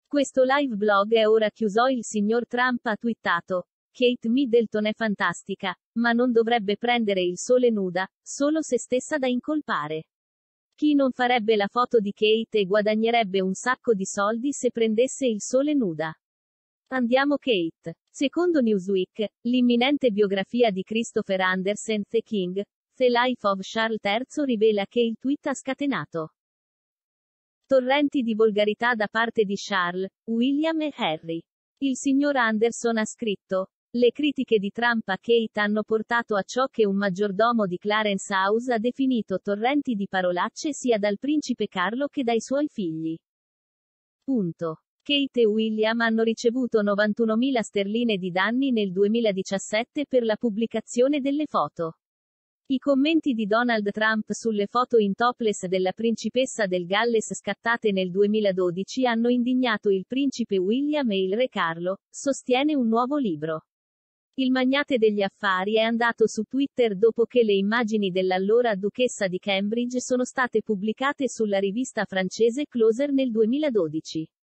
Questo live blog è ora chiuso. Il signor Trump ha twittato: Kate Middleton è fantastica, ma non dovrebbe prendere il sole nuda, solo se stessa da incolpare. Chi non farebbe la foto di Kate e guadagnerebbe un sacco di soldi se prendesse il sole nuda? Andiamo Kate. Secondo Newsweek, l'imminente biografia di Christopher Andersen, The King, The Life of Charles III rivela che il tweet ha scatenato torrenti di volgarità da parte di Charles, William e Harry. Il signor Anderson ha scritto: le critiche di Trump a Kate hanno portato a ciò che un maggiordomo di Clarence House ha definito torrenti di parolacce sia dal principe Carlo che dai suoi figli. Punto. Kate e William hanno ricevuto 91.000 sterline di danni nel 2017 per la pubblicazione delle foto. I commenti di Donald Trump sulle foto in topless della principessa del Galles scattate nel 2012 hanno indignato il principe William e il re Carlo, sostiene un nuovo libro. Il magnate degli affari è andato su Twitter dopo che le immagini dell'allora duchessa di Cambridge sono state pubblicate sulla rivista francese Closer nel 2012.